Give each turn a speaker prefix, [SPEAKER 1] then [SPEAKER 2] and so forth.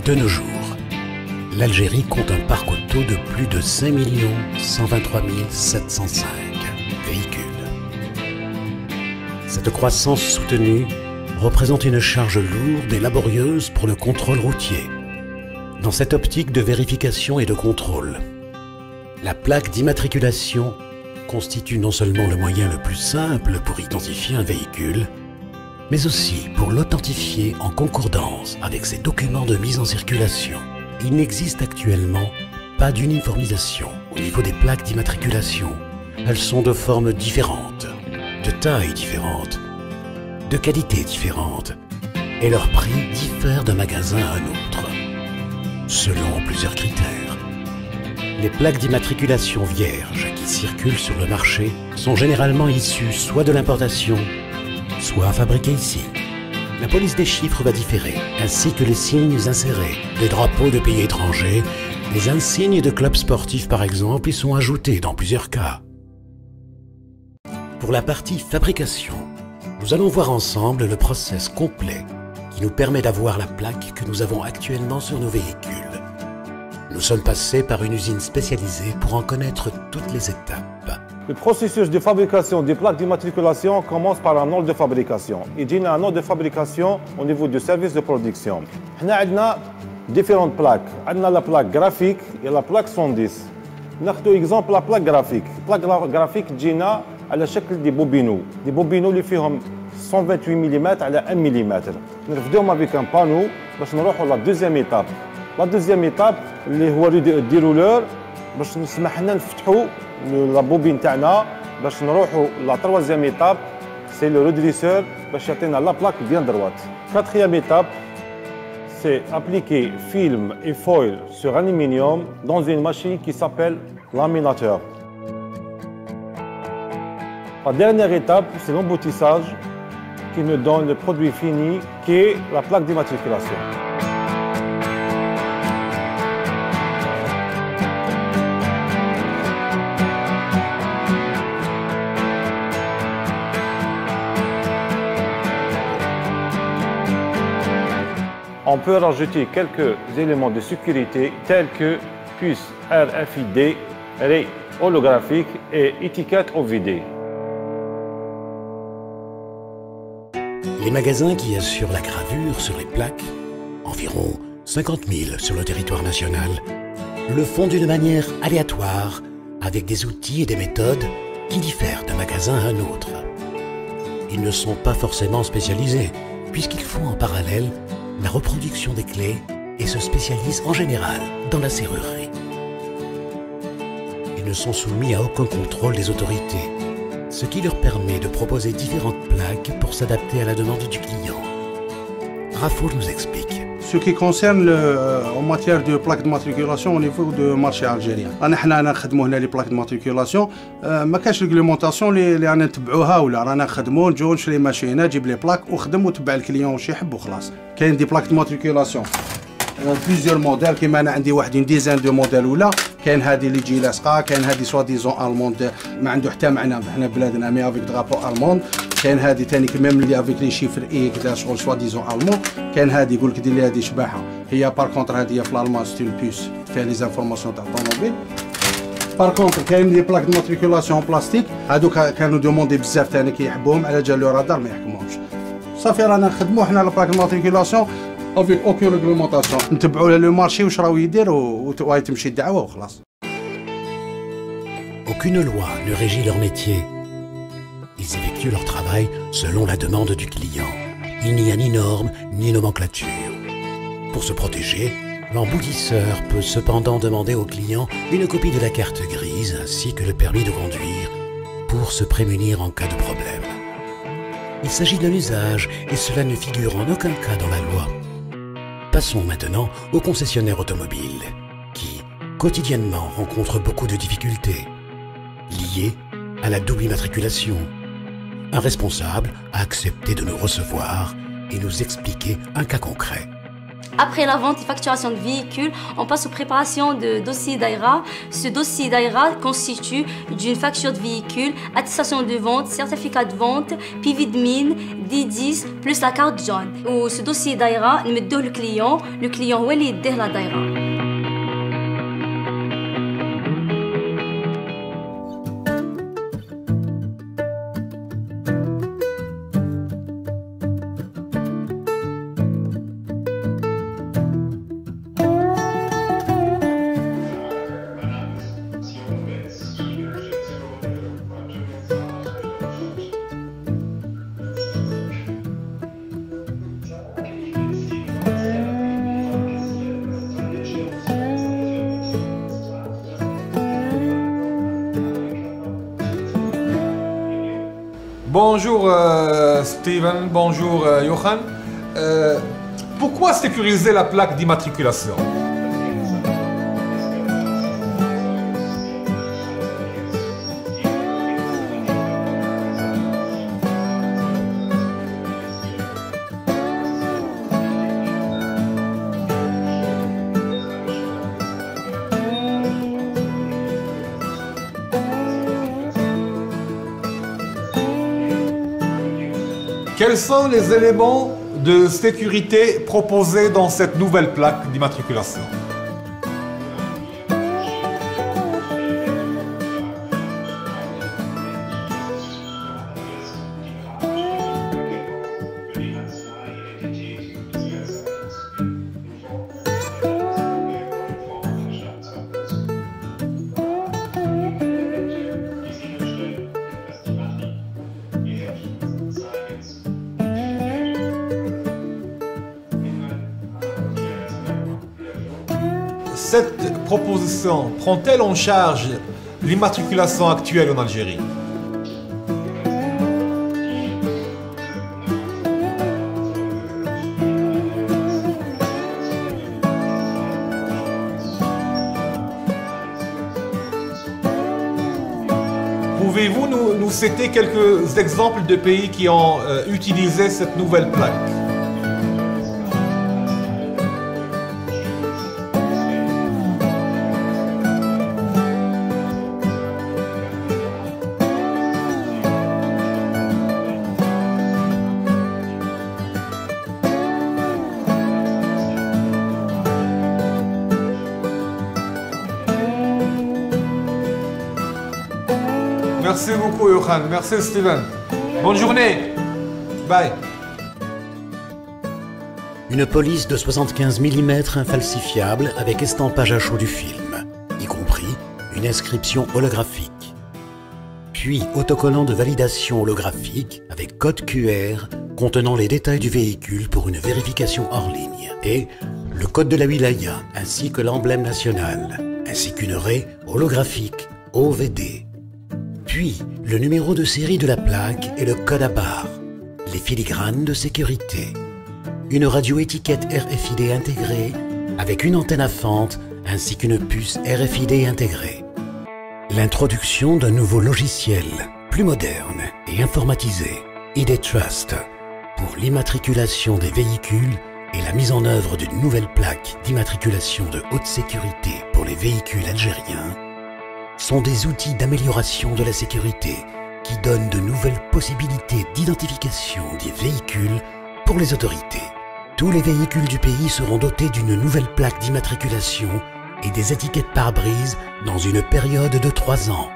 [SPEAKER 1] De nos jours, l'Algérie compte un parc auto de plus de 5 123 705 véhicules. Cette croissance soutenue représente une charge lourde et laborieuse pour le contrôle routier. Dans cette optique de vérification et de contrôle, la plaque d'immatriculation constitue non seulement le moyen le plus simple pour identifier un véhicule, mais aussi pour l'authentifier en concordance avec ses documents de mise en circulation. Il n'existe actuellement pas d'uniformisation au niveau des plaques d'immatriculation. Elles sont de formes différentes, de tailles différentes, de qualités différentes, et leur prix diffère d'un magasin à un autre, selon plusieurs critères. Les plaques d'immatriculation vierges qui circulent sur le marché sont généralement issues soit de l'importation, soit fabriquées ici. La police des chiffres va différer, ainsi que les signes insérés, des drapeaux de pays étrangers, les insignes de clubs sportifs par exemple y sont ajoutés dans plusieurs cas. Pour la partie fabrication, nous allons voir ensemble le process complet qui nous permet d'avoir la plaque que nous avons actuellement sur nos véhicules. Nous sommes passés par une usine spécialisée pour en connaître toutes les étapes.
[SPEAKER 2] Le processus de fabrication des plaques d'immatriculation commence par un ordre de fabrication. Il y a un ordre de fabrication au niveau du service de production. Nous avons différentes plaques. Nous avons la plaque graphique et la plaque 110. Nous avons exemple la plaque graphique. La plaque graphique est على شكل دي بوبينو اللي فيهم 128 ملم على 1 ملم. نرفدوهم افيك ان بانو باش نروحوا لا دوزيام ايتاب. لا دوزيام ايتاب اللي هو ديرولور باش نسمح لنا نفتحوا لا بوبين تاعنا باش نروحوا لا تروازيام ايتاب سي لو ريدريسور باش يعطينا لا بلاك بيان دروات. كاتريام ايتاب c'est appliquer film et foil sur aluminium dans une machine qui s'appelle laminateur. La dernière étape, c'est l'emboutissage qui nous donne le produit fini qui est la plaque d'immatriculation. On peut rajouter quelques éléments de sécurité tels que puce RFID, raie holographique et étiquette OVD.
[SPEAKER 1] Les magasins qui assurent la gravure sur les plaques, environ 50 000 sur le territoire national, le font d'une manière aléatoire, avec des outils et des méthodes qui diffèrent d'un magasin à un autre. Ils ne sont pas forcément spécialisés, puisqu'ils font en parallèle la reproduction des clés et se spécialisent en général dans la serrurerie. Ils ne sont soumis à aucun contrôle des autorités, ce qui leur permet de proposer différentes plaques pour s'adapter à la demande du client. Rafoul nous explique.
[SPEAKER 3] Ce qui concerne en matière de plaques de matriculation au niveau du marché algérien. رانا نخدموا هنا لي plaques de matriculation ما كاش ريغلومونطاسيون اللي رانا نتبعوها ولا رانا نخدموا نجيو نشري ماشينه جيب لي بلاك وخدم وتبع الكليون واش يحب وخلاص. كاين دي بلاك de matriculation بليزيور موديل كيما انا عندي واحد ديزاين دو موديل ولا كاين هذه اللي تجي لاصقه كاين هذه سوا ديزون الموند ما عنده حتى معنى حنا بلادنا مي افيك درابو الموند كاين هذه ثاني ميم اللي افيك لي شيفر اي كذا شغل سوا ديزون المون كاين هذه يقول لك دير لي هذه شباحه هي بار كونتر هذه في الالمان ستيل بيس فيها لي زانفورماسيون تاع الطوموبيل بار كونتر كاين لي بلاك دو ماتريكولاسيون بلاستيك هذوك كانوا دوموندي بزاف ثاني كيحبوهم على جال لو رادار ما يحكموهمش صافي رانا نخدموا حنا البلاك دو ماتريكولاسيون افيك اوكين ريغلومونطاسيون نتبعوا لو مارشي واش راهو يدير وهاي تمشي الدعوه وخلاص.
[SPEAKER 1] Aucune loi ne régit leur métier. Ils effectuent leur travail selon la demande du client. Il n'y a ni normes ni nomenclature. Pour se protéger, l'emboutisseur peut cependant demander au client une copie de la carte grise ainsi que le permis de conduire pour se prémunir en cas de problème. Il s'agit d'un usage et cela ne figure en aucun cas dans la loi. Passons maintenant aux concessionnaires automobiles qui, quotidiennement, rencontrent beaucoup de difficultés liées à la double immatriculation. Un responsable a accepté de nous recevoir et nous expliquer un cas concret.
[SPEAKER 4] Après la vente et facturation de véhicules, on passe aux préparations de dossier d'AIRA. Ce dossier d'AIRA constitue d'une facture de véhicule, attestation de vente, certificat de vente, PV de mine, D10, plus la carte jaune. Ou ce dossier d'AIRA, nous mettons le client هو اللي يديه la دايرة.
[SPEAKER 5] Bonjour Steven, bonjour Johan. Pourquoi sécuriser la plaque d'immatriculation? Quels sont les éléments de sécurité proposés dans cette nouvelle plaque d'immatriculation? Cette proposition prend-elle en charge l'immatriculation actuelle en Algérie? Pouvez-vous nous citer quelques exemples de pays qui ont utilisé cette nouvelle plaque? Merci beaucoup, Johan. Merci, Steven. Bonne journée. Bye.
[SPEAKER 1] Une police de 75 mm infalsifiable avec estampage à chaud du film, y compris une inscription holographique. Puis autocollant de validation holographique avec code QR contenant les détails du véhicule pour une vérification hors ligne. Et le code de la wilaya ainsi que l'emblème national, ainsi qu'une raie holographique OVD. Puis, le numéro de série de la plaque et le code à barre, les filigranes de sécurité, une radio-étiquette RFID intégrée avec une antenne à fente ainsi qu'une puce RFID intégrée. L'introduction d'un nouveau logiciel plus moderne et informatisé, ID Trust, pour l'immatriculation des véhicules et la mise en œuvre d'une nouvelle plaque d'immatriculation de haute sécurité pour les véhicules algériens, sont des outils d'amélioration de la sécurité qui donnent de nouvelles possibilités d'identification des véhicules pour les autorités. Tous les véhicules du pays seront dotés d'une nouvelle plaque d'immatriculation et des étiquettes pare-brise dans une période de 3 ans.